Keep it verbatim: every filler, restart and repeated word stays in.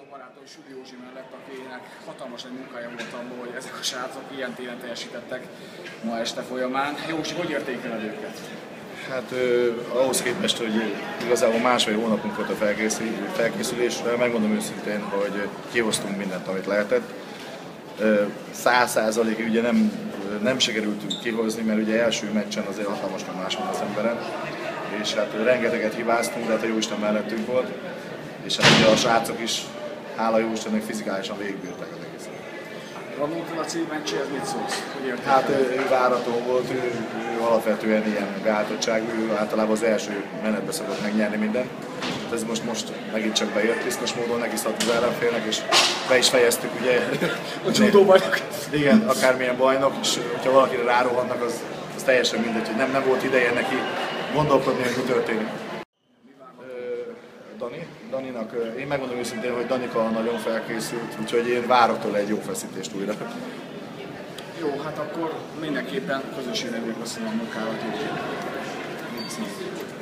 barátom Süli Józsi mellett, akinek hatalmas nagy munkája volt abban, hogy ezek a srácok ilyen téren teljesítettek ma este folyamán. Józsi, hogy értékeled őket? Hát eh, ahhoz képest, hogy igazából másfél hónapunk volt a felkészülésre, megmondom őszintén, hogy kihoztunk mindent, amit lehetett. Száz százalékig ugye nem, nem sikerült kihozni, mert ugye első meccsen azért hatalmas nyomás van az emberen, és hát rengeteget hibáztunk, de hát a Jóisten mellettünk volt, és hát ugye a srácok is, hála Jóistennek, fizikálisan végigbírták az egészet. Ramon Laci meccséhez mit szólsz? Hát ő, ő várató volt, ő, ő alapvetően ilyen beálltottságú, ő általában az első menetbe szokott megnyerni mindent. Ez most, most megint csak bejött biztos módon, neki szállt az ellenfélnek, és be is fejeztük ugye. A judó bajnok. Igen, akármilyen bajnok, és hogyha valakire rárohannak, az, az teljesen mindegy, hogy nem, nem volt ideje neki gondolkodni, hogy mi történik. Dani, Daninak, én megmondom őszintén, hogy Danika nagyon felkészült, úgyhogy én várok tőle egy jó feszítést újra. Jó, hát akkor mindenképpen közösségnek köszönöm a munkálat. Jó.